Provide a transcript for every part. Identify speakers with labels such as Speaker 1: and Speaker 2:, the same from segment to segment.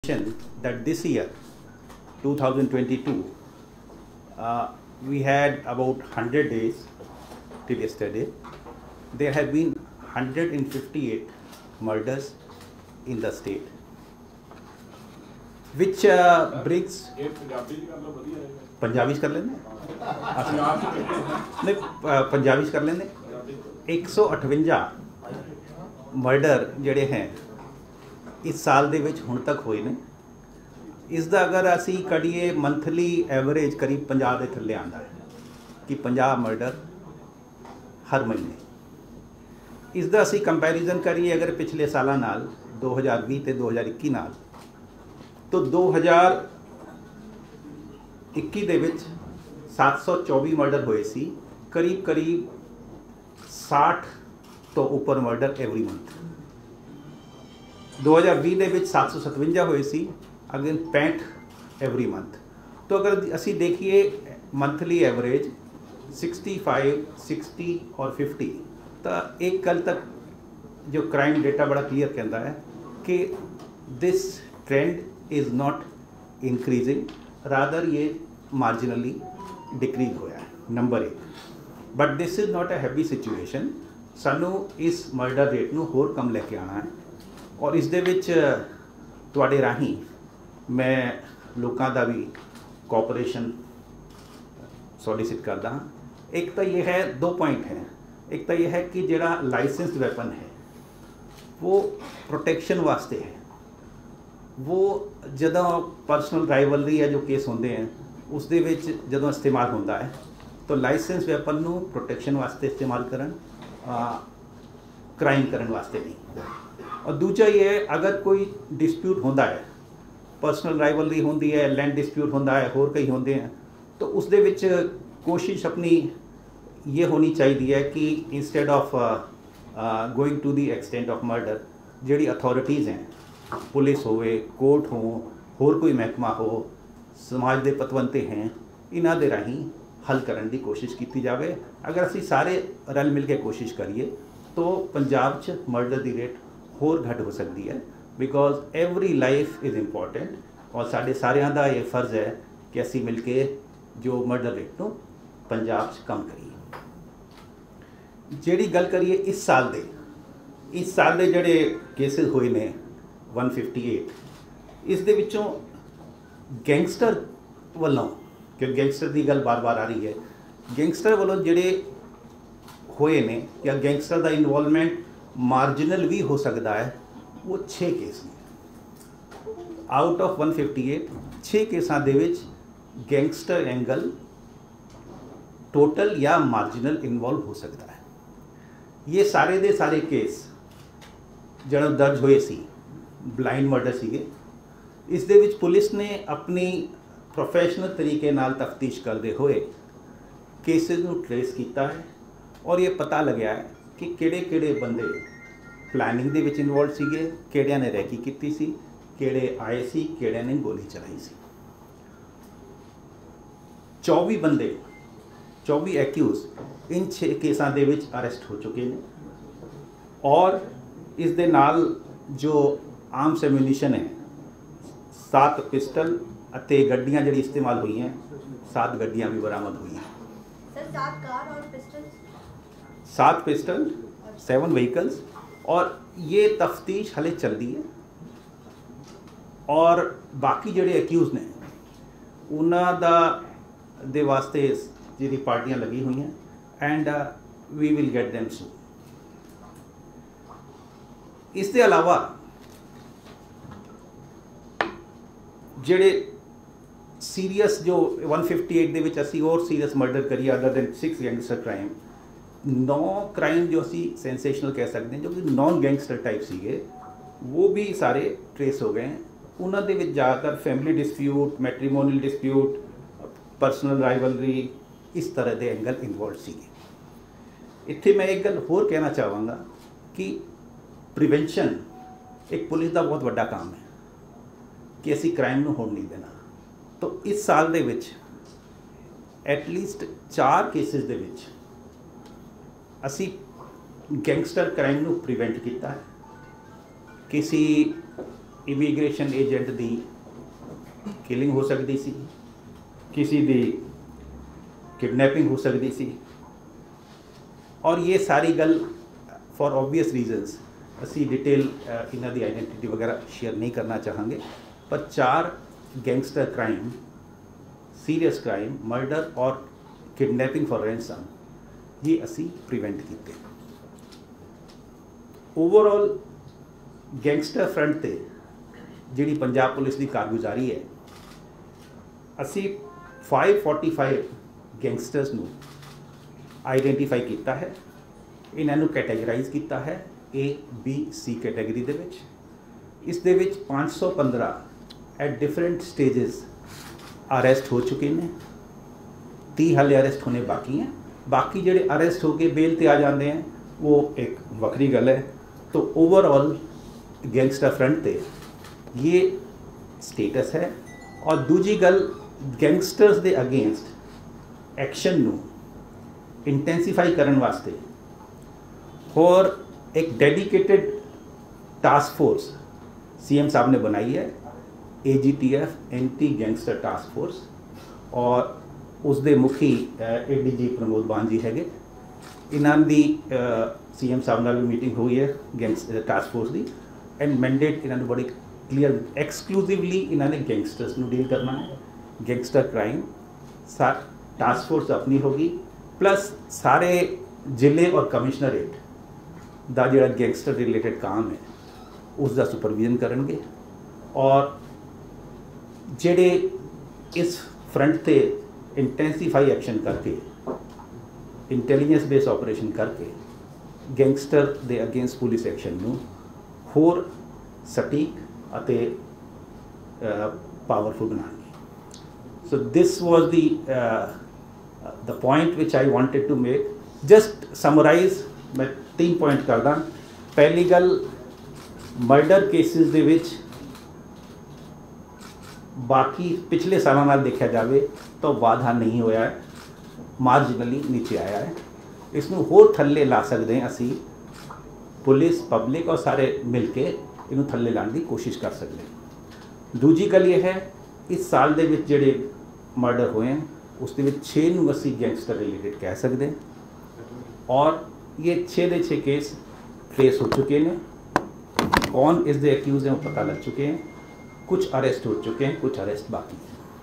Speaker 1: That this year, 2022, we had about 100 days till yesterday. There have been 158 murders in the state, which brings Punjabi कर लेंगे नहीं पंजाबी कर लेंगे 158 murder ਜਿਹੜੇ हैं इस साल ਦੇ ਵਿੱਚ ਹੁਣ तक ਹੋਏ ਨੇ। ਇਸ ਦਾ ਅਗਰ ਅਸੀਂ ਕਰੀਏ ਮੰਥਲੀ ਐਵਰੇਜ ਕਰੀਬ 50 ਦੇ ਥੱਲੇ ਆਉਂਦਾ ਹੈ ਕਿ 50 ਮਰਡਰ ਹਰ ਮਹੀਨੇ। ਇਸ ਦਾ ਅਸੀਂ ਕੰਪੈਰੀਜ਼ਨ ਕਰੀਏ ਅਗਰ ਪਿਛਲੇ ਸਾਲਾਂ ਨਾਲ 2020 ਤੇ 2021 ਨਾਲ तो 2021 ਦੇ ਵਿੱਚ 724 ਮਰਡਰ ਹੋਏ ਸੀ, ਕਰੀਬ 60 ਤੋਂ ਉੱਪਰ ਮਰਡਰ ਐਵਰੀ ਮੰਥ। 2020 ਦੇ ਵਿੱਚ 757 ਹੋਏ ਸੀ, अगेन 65 एवरी मंथ। तो अगर असी देखिए मंथली एवरेज 65, 60 और 50, तो एक कल तक जो क्राइम डेटा बड़ा क्लियर कहता है कि this trend is not increasing, rather ये मार्जिनली डिक्रीज होया है। Number 1, but this is not a heavy situation. सानू इस मर्डर रेट नू होर कम लेके आना है और इस दे विच तुहाडे राही मैं लोगों का भी कोऑपरेशन सॉलिसिट करता हाँ। एक तो ये है, 2 पॉइंट हैं। एक तो ये है कि जिहड़ा लाइसेंस्ड वैपन है वो प्रोटेक्शन वास्ते है, वो जदों पर्सनल राइवलरी है जो केस होंदे हैं उस दे विच जदों इस्तेमाल होंदा है तो लाइसेंस वैपन नू प्रोटेक्शन वास्ते इस्तेमाल करन, क्राइम करन वास्ते नहीं। और दूजा ये है अगर कोई डिस्प्यूट होंदा है, पर्सनल राइवलरी होंदी है, लैंड डिस्प्यूट होंदा है, होर कई होंदे हैं, तो उस दे विच कोशिश अपनी ये होनी चाहिए है कि instead of going to the extent of murder, जिहड़ी अथॉरिटीज़ हैं, पुलिस होवे, कोर्ट हो, होर कोई महकमा हो, समाज के पतवंते हैं, इन्हां दे राहीं हल करन दी कोशिश की जाए। अगर असी सारे रल मिल के कोशिश करिए तो पंजाब च मर्डर दी रेट होर घट हो सकती है, because every life is important. और साढ़े सारिਆਂ ਦਾ ये फर्ज है कि ਅਸੀਂ मिल के जो मर्डर रेट ਨੂੰ पंजाब च कम करिए। ਜਿਹੜੀ ਗੱਲ ਕਰੀਏ इस साल ਦੇ ਜਿਹੜੇ केसेस ਹੋਏ ਨੇ 158, ਇਸ ਦੇ ਵਿੱਚੋਂ ਗੈਂਗਸਟਰ ਵੱਲੋਂ, ਕਿ ਗੈਂਗਸਟਰ ਦੀ ਗੱਲ ਬਾਰ-ਬਾਰ ਆ ਰਹੀ ਹੈ, ਗੈਂਗਸਟਰ ਵੱਲੋਂ ਜਿਹੜੇ ਹੋਏ ਨੇ ਜਾਂ ਗੈਂਗਸਟਰ ਦਾ ਇਨਵੋਲਵਮੈਂਟ ਮਾਰਜਨਲ ਵੀ ਹੋ ਸਕਦਾ है, वो 6 केस ने। आउट ऑफ 158 6 केसां दे विच गैंगस्टर एंगल टोटल या मार्जिनल इन्वॉल्व हो सकता है। ये सारे दे सारे केस जो दर्ज होए सी ब्लाइंड मर्डर सीगे। इस दे विच पुलिस ने अपनी प्रोफेशनल तरीके नाल तफ्तीश करते हुए केसेस नूं ट्रेस किया है और ये पता लग्या है कि किहड़े बंदे प्लानिंग दे विच इन्वॉल्व सीगे, किहड़ियां ने रैकी कीती सी, किहड़े आए सी, किहड़ियां ने गोली चलाई सी। 24 बंदे 24 एक्यूज इन 6 केसां दे विच अरेस्ट हो चुके हैं। और इस दे नाल जो आर्म्स एम्यूनीशन है, 7 पिस्टल अते गड्डियां जिहड़ी इस्तेमाल हुई हैं, 7 गड्डियां भी बरामद हुई हैं।
Speaker 2: सर 7 कार और पिस्टल,
Speaker 1: 7 पिस्टल, 7 व्हीकल्स। और ये तफ्तीश हले चल रही है और बाकी जिहड़े एक्यूज ने उन्हां दा दे वास्ते जिहड़ी पार्टियां लगी हुई हैं and we will get them soon. इस दे अलावा जिहड़े सीरीयस जो 158 दे विच असी और सीरीयस मर्डर करिए other than 6 gangster crime, 9 crime जो असी सेंसेशनल कह सकते हैं जो कि नॉन गैंगस्टर टाइप सीगे, वो भी सारे ट्रेस हो गए हैं। उन्होंने दे विच ज़्यादातर family dispute, matrimonial dispute, personal rivalry, इस तरह के एंगल इन्वॉल्व सीगे। इत्थे मैं एक गल होर कहना चाहांगा कि प्रिवेंशन एक पुलिस का बहुत बड़ा काम है कि असी क्राइम नूं होण नहीं देना। तो इस साल दे विच एटलीस्ट 4 केसिस दे विच असी गैंगस्टर क्राइम नूं प्रिवेंट किया है। किसी ਇਮੀਗ੍ਰੇਸ਼ਨ ਏਜੰਟ ਦੀ ਕਿਲਿੰਗ ਹੋ ਸਕਦੀ ਸੀ, ਕਿਸੇ ਦੀ ਕਿਡਨੈਪਿੰਗ ਹੋ ਸਕਦੀ ਸੀ। ਔਰ ਇਹ ਸਾਰੀ ਗੱਲ ਫॉर ऑब्वियस रीजंस ਅਸੀਂ डिटेल ਇਹਨਾਂ ਦੀ ਆइडेंटिटी वगैरह शेयर नहीं करना चाहेंगे, पर 4 gangster crime, serious crime, murder और किडनैपिंग फॉर रैंसम ये असी प्रिवेंट किए। ओवरऑल गैंगस्टर फ्रंट ते जिहड़ी पंजाब पुलिस की कारगुजारी है, असी 545 गैंगस्टर्स नूं आइडेंटिफाई किया है, इन्हों कैटेगराइज किया है A, B, C कैटेगरी दे विच। इस दे विच 515 एट डिफरेंट स्टेजेस अरेस्ट हो चुके हैं, 30 हाले अरेस्ट होने बाकी हैं। बाकी जोड़े अरेस्ट होके बेल ते आ जाते हैं वो एक वक्री गल है। तो ओवरऑल गैंगस्टर फ्रंट ते ये स्टेटस है। और दूजी गल, गैंगस्टर्स दे अगेंस्ट एक्शन नू इंटेंसीफाई करने वास्ते और एक डेडिकेटेड टास्क फोर्स CM साहब ने बनाई है, AGTF anti gangster task force, और उसके मुखी ADG प्रमोद बान जी है। इन्हों की CM साहब नाल भी मीटिंग हुई है गैंगस्टर टास्क फोर्स की, एंड मैंडेट इन्होंने बड़ी क्लीयर, एक्सक्लूसिवली इन्होंने गैंगस्टर्स को डील करना है। गैंगस्टर क्राइम टास्क फोर्स अपनी होगी, प्लस सारे जिले और कमिश्नरेट ਦਾ ਜਿਹੜਾ गैंगस्टर रिलेटेड काम है उसका सुपरविजन करेंगे। और ਜਿਹੜੇ इस फ्रंट ਤੇ इंटेंसीफाई एक्शन करके, इंटैलीजेंस बेस ऑपरेशन करके गैंगस्टर ਦੇ अगेंस्ट पुलिस एक्शन ਨੂੰ ਹੋਰ सटीक ਅਤੇ पावरफुल बनाएंगे। So this was the point which I wanted to make. Just summarise मैं 3 पॉइंट करदा। पहली गल, मर्डर केसिस दे विच बाकी पिछले सालों नाल देखा जाए तो वाधा नहीं होया है, मार्जिनली नीचे आया है। इसनूं होर थल्ले ला सकते हैं असी, पुलिस, पब्लिक और सारे मिल के इनू थल्ले लाने की कोशिश कर सकते हैं। दूजी गल ये है, इस साल दे विच जिहड़े मर्डर होए हैं उसके विच 6 नूं असी गैंगस्टर रिलेटेड कह सकते हैं, और ये 6 दे 6 केस ट्रेस हो चुके हैं। कौन इसके एक्यूज हैं वो पता लग चुके हैं, कुछ अरेस्ट हो चुके हैं, कुछ अरेस्ट बाकी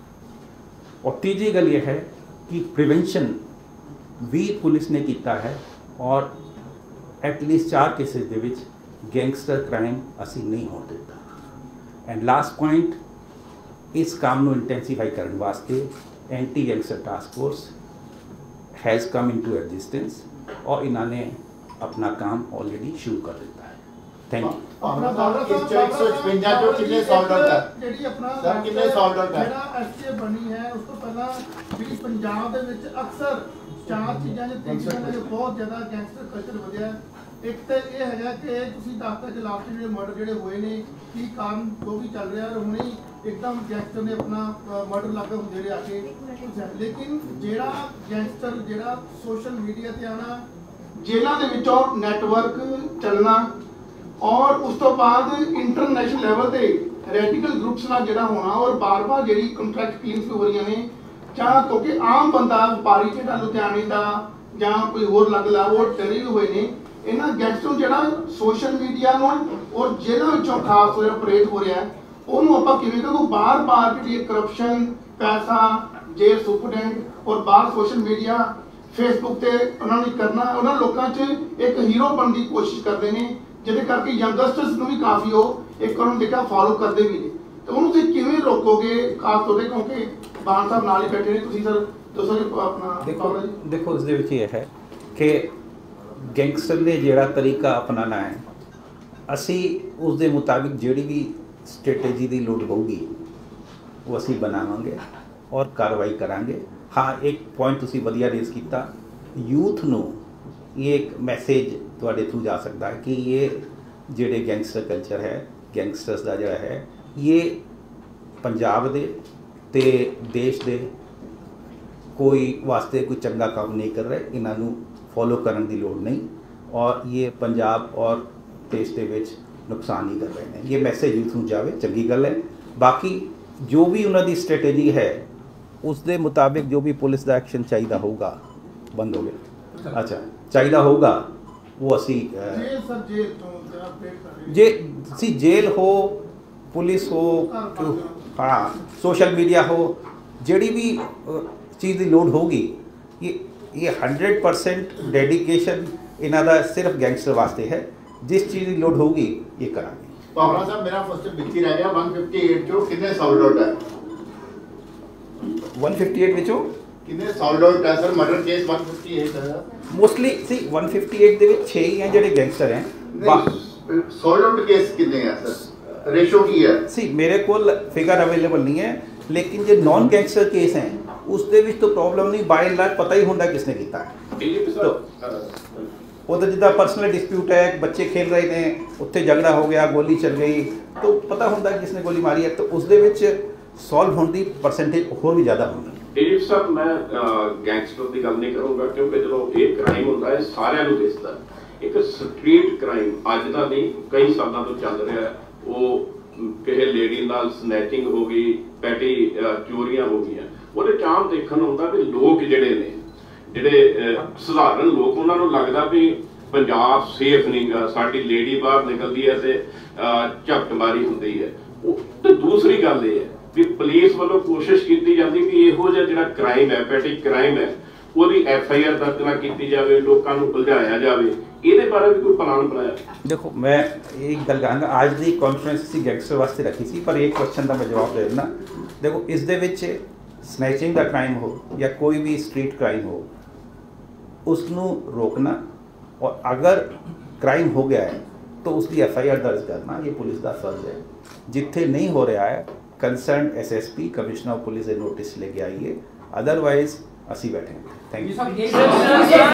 Speaker 1: हैं। और तीजी गल ये है कि प्रिवेंशन भी पुलिस ने किया है, और एटलीस्ट 4 केसेस दे विच गैंगस्टर क्राइम असी नहीं हो देता। एंड लास्ट पॉइंट, इस काम को इंटेंसीफाई करने वास्ते anti gangster task force has come into existence, और इन्होंने अपना काम ऑलरेडी शुरू कर दिया है। Thank you.
Speaker 3: अपना इस 156 जो कितने सॉल्व आउट है ਜਿਹੜੀ ਆਪਣਾ ਸਰ ਕਿੰਨੇ ਸॉल्व ਆउਟ ਹੈ ਜਿਹੜਾ ਐਸਏ ਬਣੀ ਹੈ ਉਸ ਤੋਂ ਪਹਿਲਾਂ ਵੀ ਪੰਜਾਬ ਦੇ ਵਿੱਚ ਅਕਸਰ 4 ਚੀਜ਼ਾਂ ਦੇ 3 ਚੀਜ਼ਾਂ ਦੇ ਬਹੁਤ ਜ਼ਿਆਦਾ ਗੈਂਗਸਟਰ ਕਲਚਰ ਵਧਿਆ। ਇੱਕ ਤਾਂ ਇਹ ਹੈਗਾ ਕਿ ਤੁਸੀਂ ਦੱਸਦੇ ਕਿ ਲਾਸਟ ਜਿਹੜੇ ਮਰਡਰ ਜਿਹੜੇ ਹੋਏ ਨੇ ਕੀ ਕਾਰਨ ਜੋ ਵੀ ਚੱਲ ਰਿਹਾ, ਹੁਣੇ एकदम गैंगस्टर ने अपना मर्डर लाके ਜਿਹੜੇ ਆ ਕੇ, लेकिन ਜਿਹੜਾ गैंगस्टर ਜਿਹੜਾ सोशल मीडिया ਤੇ आना, जेलों ਦੇ ਵਿੱਚੋਂ ਨੈਟਵਰਕ ਚੱਲਣਾ, और उस तो बाद इंटरनेशनल लैवल ਤੇ ਰੈਡੀਕਲ ਗਰੁੱਪਸ ਨਾਲ ਜਿਹੜਾ ਹੋਣਾ, और बार-बार ਜਿਹੜੀ ਕੰਟਰੈਕਟ क्लेम्स ਹੋ ਰਹੀਆਂ ਨੇ, ਜਾਂ ਕਿਉਂਕਿ ਆਮ ਬੰਦਾ ਵਪਾਰੀ ਜਿਹੜਾ ਲੁਧਿਆਣੇ ਦਾ ਜਾਂ ਕੋਈ ਹੋਰ ਲੱਗ ਲਾ ਉਹ ਡਰੇ ਹੋਏ ਨੇ ਇਹਨਾਂ ਗੈਂਗਸਟਰ ਜਿਹੜਾ सोशल मीडिया ਨੂੰ और ਜੇਲ੍ਹਾਂ ਵਿੱਚੋਂ ਖਾਸ ਤੌਰ ਤੇ ਆਪਰੇਟ ਹੋ ਰਿਹਾ, ਉਹਨੂੰ ਆਪਾਂ ਕਿਵੇਂ ਕਹੋ ਬਾਰ-ਬਾਰ ਜਿਹੜੀ ਕਰਪਸ਼ਨ, ਪੈਸਾ, ਜੇਲ੍ਹ ਸੁਪਰਡੈਂਟ और ਬਾਹਰ सोशल मीडिया फेसबुक ਤੇ ਉਹਨਾਂ ਨੇ ਕਰਨਾ, ਉਹਨਾਂ ਲੋਕਾਂ 'ਚ ਇੱਕ ਹੀਰੋ ਬਣਨ ਦੀ ਕੋਸ਼ਿਸ਼ ਕਰਦੇ ਨੇ, ਜਿਹਦੇ ਕਰਕੇ ਯੰਗਸਟਰਸ ਨੂੰ ਵੀ ਕਾਫੀ ਉਹ ਇੱਕ ਉਹਨਾਂ ਨੂੰ ਦੇਖਾ ਫਾਲੋ ਕਰਦੇ ਵੀ ਨੇ। ਤੇ ਉਹਨੂੰ ਤੁਸੀਂ ਕਿਵੇਂ ਰੋਕੋਗੇ, ਖਾਸ ਤੌਰ ਤੇ ਕਿਉਂਕਿ ਬਾਣ ਸਾਹਿਬ ਨਾਲ ਹੀ ਬੈਠੇ ਨੇ, ਤੁਸੀਂ ਸਰ ਦੱਸੋ ਆਪਣਾ।
Speaker 1: देखो इस दे विच ये है कि गैंगस्टर ने जिहड़ा तरीका अपनाना है, असी उस दे मुताबिक जिहड़ी भी स्ट्रेटेजी की लोड़ होगी वो असी बनावांगे और कार्रवाई करांगे। हाँ, एक पॉइंट तुसी वधिया रेज़ कीता, यूथ नूं ये एक मैसेज तुहाडे थ्रू जा सकता है कि ये जिहड़े गैंगस्टर कल्चर है, गैंगस्टर्स का जिहड़ा है, ये पंजाब दे ते देश दे कोई वास्ते कोई चंगा काम नहीं कर रहे, इन्हों फॉलो करने की लोड़ नहीं, और ये पंजाब और देश के विच ਨੁਕਸਾਨ ਨਹੀਂ ਕਰ ਰਹੇ ਨੇ। ਇਹ ਮੈਸੇਜ ਯੂਥ ਨੂੰ ਜਾਵੇ, ਚੰਗੀ ਗੱਲ ਹੈ। ਬਾਕੀ ਜੋ ਵੀ ਉਹਨਾਂ ਦੀ ਸਟ੍ਰੈਟੇਜੀ ਹੈ ਉਸ ਦੇ ਮੁਤਾਬਿਕ ਜੋ ਵੀ ਪੁਲਿਸ ਦਾ ਐਕਸ਼ਨ ਚਾਹੀਦਾ ਹੋਊਗਾ, ਬੰਦ ਹੋ ਗਿਆ, ਅੱਛਾ ਚਾਹੀਦਾ ਹੋਊਗਾ ਉਹ ਅਸੀਂ ਜੇ ਜੇਲ੍ਹ ਹੋ, ਪੁਲਿਸ ਹੋ, ਹਾਂ ਸੋਸ਼ਲ ਮੀਡੀਆ ਹੋ, ਜਿਹੜੀ ਵੀ ਚੀਜ਼ ਦੀ ਲੋੜ ਹੋਊਗੀ, ਇਹ 100% ਡੈਡੀਕੇਸ਼ਨ ਇਹਨਾਂ ਦਾ ਸਿਰਫ ਗੈਂਗਸਟਰ ਵਾਸਤੇ ਹੈ। ਜਿਸ ਚੀਜ਼ ਦੀ ਲੋੜ ਹੋਊਗੀ ਇਹ ਕਰਾਂਗੇ।
Speaker 3: ਪਾਵਰਾ ਸਾਹਿਬ ਮੇਰਾ ਫਸਟ ਵਿੱਚੀ ਰਹਿ ਗਿਆ 158 ਚੋਂ ਕਿੰਨੇ ਸੌਲਡ ਆਊਟ ਹੈ?
Speaker 1: 158 ਵਿੱਚੋਂ
Speaker 3: ਕਿੰਨੇ ਸੌਲਡ ਆਊਟ ਹੈ ਸਰ? ਮਰਡਰ ਕੇਸ 158 ਹੈ
Speaker 1: ਮੋਸਟਲੀ। ਸੀ 158 ਦੇ ਵਿੱਚ 6 ਹੀ ਹੈ ਜਿਹੜੇ ਗੈਂਗਸਟਰ ਹੈ।
Speaker 3: ਸੌਲਡ ਆਊਟ ਕੇਸ ਕਿੰਨੇ ਹੈ ਸਰ? ਰੇਸ਼ੋ ਕੀ ਹੈ? ਸੀ
Speaker 1: ਮੇਰੇ ਕੋਲ ਫਿਗਰ ਅਵੇਲੇਬਲ ਨਹੀਂ ਹੈ, ਲੇਕਿਨ ਜੇ ਨॉन ਗੈਂਗਸਟਰ ਕੇਸ ਹੈ ਉਸ ਦੇ ਵਿੱਚ ਤਾਂ ਪ੍ਰੋਬਲਮ ਨਹੀਂ, ਬਾਈ ਐਂਡ ਲਾਰਜ ਪਤਾ ਹੀ ਹੁੰਦਾ ਕਿਸਨੇ ਕੀਤਾ ਹੈ। उधर जिदा पर्सनल डिस्प्यूट है, बच्चे खेल रहे थे, उत्थे झगड़ा हो गया, गोली चल गई, तो पता होता है किसने गोली मारी है, तो उस दे विच सॉल्व होने की परसेंटेज होर भी ज़्यादा होगी।
Speaker 4: ਇਹ ਸਭ ਮੈਂ ਗੈਂਗਸਟਰ ਦੀ ਗੱਲ ਨਹੀਂ ਕਰੂੰਗਾ, ਕਿਉਂਕਿ ਜਦੋਂ ਇਹ ਕ੍ਰਾਈਮ ਹੁੰਦਾ ਹੈ ਸਾਰਿਆਂ ਨੂੰ ਦਿਸਦਾ। ਇੱਕ ਸਟਰੀਟ ਕ੍ਰਾਈਮ ਅੱਜ ਦਾ ਨਹੀਂ, ਕਈ ਸਾਲਾਂ ਤੋਂ ਚੱਲ ਰਿਹਾ ਹੈ। ਉਹ ਕਿਸੇ ਲੇਡੀ ਨਾਲ ਸਨੈਚਿੰਗ ਹੋ ਗਈ, ਪੈਟੀ ਚੋਰੀਆਂ ਹੋ ਗਈਆਂ, ਉਹਦੇ ਚਾਮ ਦੇਖਣ ਨੂੰ ਹੁੰਦਾ ਵੀ ਲੋਕ ਜਿਹੜੇ ਨੇ, ਜਿਹੜੇ ਸਧਾਰਨ ਲੋਕ, ਉਹਨਾਂ ਨੂੰ ਲੱਗਦਾ ਵੀ ਪੰਜਾਬ ਸੇਫ ਨਹੀਂ ਗਾ, ਸਾਡੀ ਲੇਡੀ ਬਾਹਰ ਨਿਕਲਦੀ ਹੈ ਤੇ ਝਪਟਮਾਰੀ ਹੁੰਦੀ ਹੈ। ਤੇ ਦੂਸਰੀ ਗੱਲ ਇਹ ਹੈ ਵੀ ਪੁਲਿਸ ਵੱਲੋਂ ਕੋਸ਼ਿਸ਼ ਕੀਤੀ ਜਾਂਦੀ ਕਿ ਇਹੋ ਜਿਹਾ ਜਿਹੜਾ ਕ੍ਰਾਈਮ ਹੈ, ਪੈਟੀ ਕ੍ਰਾਈਮ ਹੈ, ਉਹਦੀ FIR ਦਰਜ ਨਾ ਕੀਤੀ ਜਾਵੇ, ਲੋਕਾਂ ਨੂੰ ਭੁਲਜਾਇਆ ਜਾਵੇ। ਇਹਦੇ ਬਾਰੇ ਵੀ ਕੋਈ ਪਲਾਨ ਬਣਾਇਆ?
Speaker 1: देखो मैं एक गल कहांगा, आज की कॉन्फ्रेंस असीं गैंगस्टर वास्ते रखी सी, पर एक क्वेश्चन का मैं जवाब दे देना। देखो इस दे विच स्नैचिंग का क्राइम हो या कोई भी स्ट्रीट क्राइम हो, उसनू रोकना, और अगर क्राइम हो गया है तो उसकी FIR दर्ज करना ये पुलिस का फर्ज है। जिथे नहीं हो रहा है concern SSP commissioner of police notice लेके आइए, अदरवाइज असी बैठेंगे। Thank you.